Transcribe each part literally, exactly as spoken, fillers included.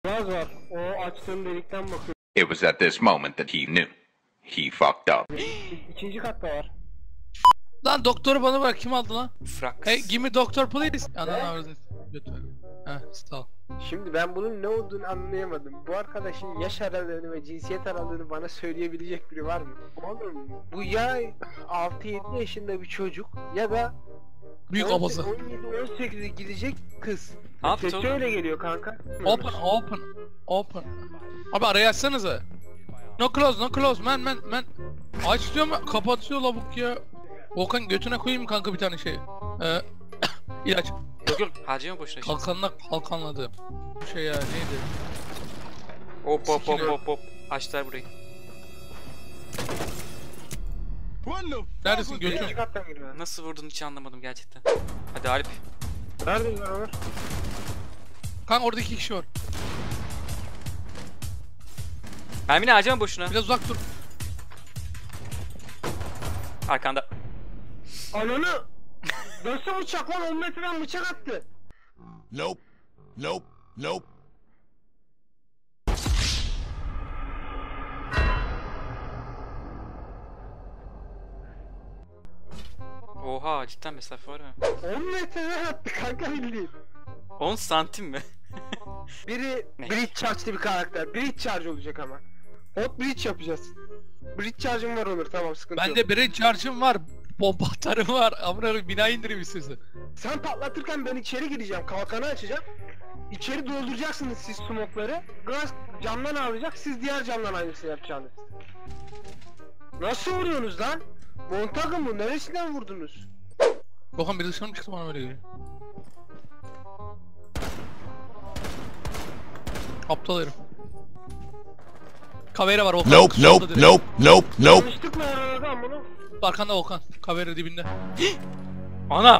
Gaz var. O açtığım delikten bakıyor. It was at this moment that he knew. He fucked up. İkinci katta var. Lan doktoru bana bırak, kim aldı lan? Frax. Hey, give me doctor please. Ananı avradın. Lütfen. Heh, sağ ol. Şimdi ben bunun ne olduğunu anlayamadım. Bu arkadaşın yaş aralığını ve cinsiyet aralığını bana söyleyebilecek biri var mı? Oğlum bu ya altı yedi yaşında bir çocuk ya da Büyük abası. on yedi on sekize gidecek kız. Ne yaptı Sesi oğlum? öyle geliyor kanka. Open, open, open. Abi araya açsanıza. No close, no close, man, man, man. Aç diyor mu? Kapatıyor lavuk ya. Volkan götüne koyayım mı kanka bir tane şey? Ee, ilaç. Yok yok harcama boşuna şimdi. Kalkanla kalkanladı. Bu şey ya neydi? Hop hop hop Sikine. hop hop. Açtılar burayı. Neredesin İkinci götün? kattan giriyor. Nasıl vurdun hiç anlamadım gerçekten. Hadi Alp. Neredeyiz lan Ömer? Kanka orada iki kişi var. Mermini harcama boşuna. Biraz uzak dur. Arkanda. Ananı! Nasıl bıçak lan? on metreden bıçak attı. Nope. Nope. Nope. Oha cidden mesafe var ha. on metreden attı kanka bildiğin. on santim mi? Biri Ne? Bridge Charge'lı bir karakter. Bridge Charge olacak ama. Hot Bridge yapacağız. Bridge Charge'ım var Onur, tamam, sıkıntı yok. Bende birinci charge'ım var. Bomba atarım var. Amına koyayım bina indireyim istiyorsan. Sen patlatırken ben içeri gireceğim, kalkanı açacağım. İçeri dolduracaksınız siz smoke'ları. Gaz camdan alacak, siz diğer camdan aynısını yapacaksınız. Nasıl vuruyorsunuz lan? Montaga mı? Neresinden vurdunuz? Volkan bir dışarı mı çıktı bana öyle geliyor. Aptal herif. Kavera var Volkan. Nope. Solda Nope. direkt. Nope. Nope. Nope. Tanıştık mı aradan bunu? Arkanda Volkan. Kavera dibinde. Ana!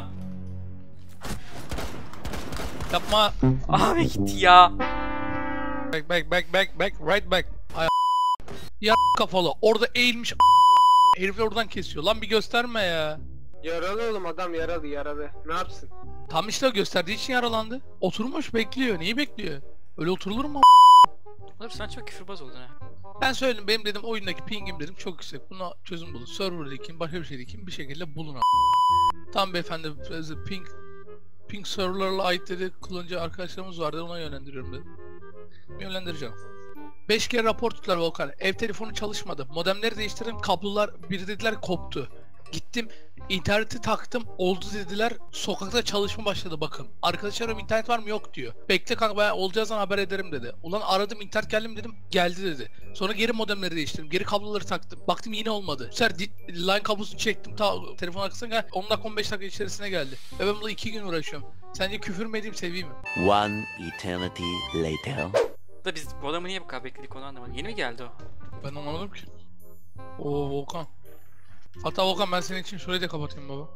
Yapma. Abi gitti ya. Back back back back back right back. Ay ya kafalı. Orada eğilmiş. Herifler oradan kesiyor. Lan bir gösterme ya. Yaralı oğlum, adam yaralı yaralı. Ne yapsın? Tam işte o gösterdiği için yaralandı. Oturmuş bekliyor. Neyi bekliyor? Öyle oturulur mu? Oğlum sen çok küfürbaz oldun ha. Ben söyledim, benim dedim oyundaki pingim dedim çok yüksek. Buna çözüm bulun. Server dikin, başka bir şey dikin, bir şekilde bulun a**. Tamam beyefendi, ping ping serverlarla ait dedi kullanıcı arkadaşlarımız vardı, ona yönlendiriyorum dedim. Yönlendireceğim. beş kere rapor tuttular Volkan. Ev telefonu çalışmadı. Modemleri değiştirdim, kablolar bir dediler koptu. Gittim, interneti taktım, oldu dediler. Sokakta çalışma başladı bakın. Arkadaşlarım internet var mı? Yok diyor. Bekle kanka, ben olacağızdan haber ederim dedi. Ulan aradım, internet geldi mi dedim, geldi dedi. Sonra geri modemleri değiştirdim, geri kabloları taktım. Baktım yine olmadı. Bu sefer line kablosunu çektim, ta telefon arkasına gel. on dakika on beş dakika içerisine geldi. Ve ben bununla iki gün uğraşıyorum. Sence küfür mü edeyim, seveyim mi? One eternity later. Da biz bu adamı niye bu kadar bekledik onu anlamadım. Yeni mi geldi o? Ben anlamadım ki. Oo Volkan. Hatta Volkan ben senin için şurayı da kapatayım baba.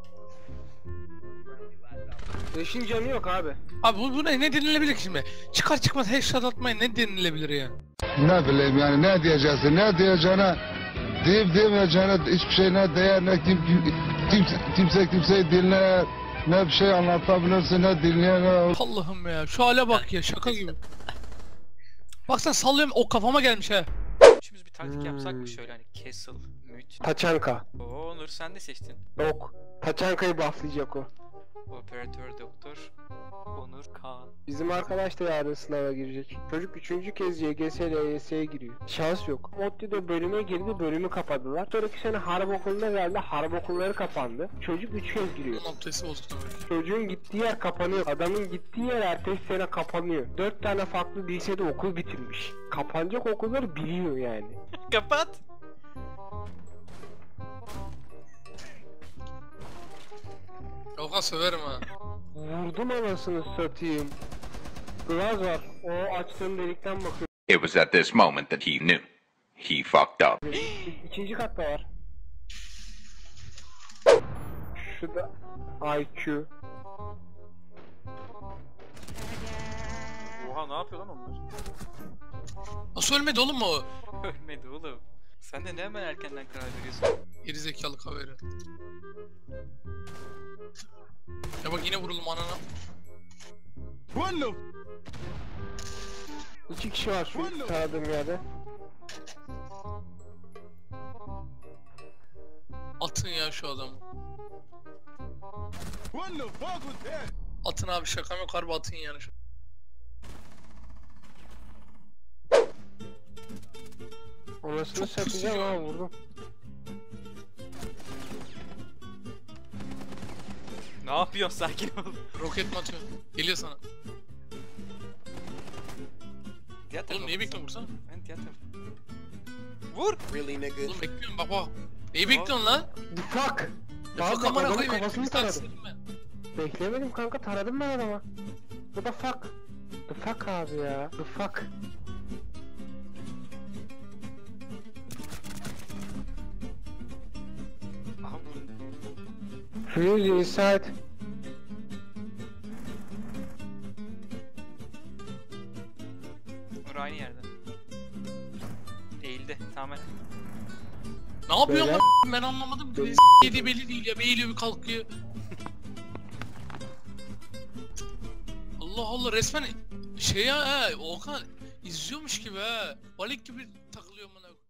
Beşin canı yok abi. Abi bu, bu ne, ne denilebilir ki şimdi? Çıkar çıkmaz headshot atmaya ne denilebilir ya? Ne bileyim yani, ne diyeceksin, ne diyeceğine, deyip demeyeceğine hiçbir şey ne değer, ne kim, kim, kimse, kimse kimseyi dinler, ne bir şey anlatabilirsin, ne dinleyen, ne... Allah'ım ya, şu hale bak ya, şaka gibi. Baksana sallıyorum, o kafama gelmiş ha. Üçümüz bir taktik yapsak mı şöyle hani Castle, Müt. Taçanka. Oo Onur sen de seçtin. Yok. Taçanka'yı bufflayacak o. Operatör Doktor Onur Kaan. Bizim arkadaş da yarın sınava girecek. Çocuk üçüncü kez Y G S L Y S'ye giriyor. Şans yok. Motti'de bölüme girdi, bölümü kapadılar. Sonraki sene harp okuluna geldi, harp okulları kapandı. Çocuk üç kez giriyor. Noktası bozuk tabii. Çocuğun gittiği yer kapanıyor. Adamın gittiği yer ertesi sene kapanıyor. Dört tane farklı lisede okul bitirmiş. Kapanacak okulları biliyor yani. Kapat. Volkan söverim ha. Vurdum anasını satayım. Glaz var. O açtığım delikten bakıyor. It was at this moment that he knew. He fucked up. İkinci katta var. Şurada I Q. Oha ne yapıyor lan onlar? Nasıl ölmedi oğlum o? Ölmedi oğlum. Sen de ne hemen erkenden karar veriyorsun? Geri zekalı kaveri. Ya bak yine vuruldum anana. İki kişi var şu taradığım yerde. Atın ya şu adamı. Atın abi, şaka yok, harbi atın yani şu. Anasını Çok satacağım pusucu ha, ya. vurdum. Ne yapıyorsun, sakin ol. Roket mi atıyor? Geliyor sana. Diğer Oğlum tarafa neyi baksana. bekliyorsun vursana? Ben diğer tarafa. Vur! Oğlum bekliyorum bak bak. Neyi bekliyorsun lan? The fuck? Defol Abi kamera adamın koyayım. kafasını Hepimiz taradım. taksın ben. Beklemedim kanka, taradım ben adama. Bu da fuck. The fuck abi ya. The fuck. Aha vur. Freeze inside. Vur aynı yerde. Eğildi, tamamen. Ne yapıyorsun Beyler. lan? Ben anlamadım ki. Beyler. Ne yediği belli değil ya. Bir eğiliyor bir kalkıyor. Allah Allah, resmen şey ya he, Okan izliyormuş gibi he. Balık gibi takılıyor bana.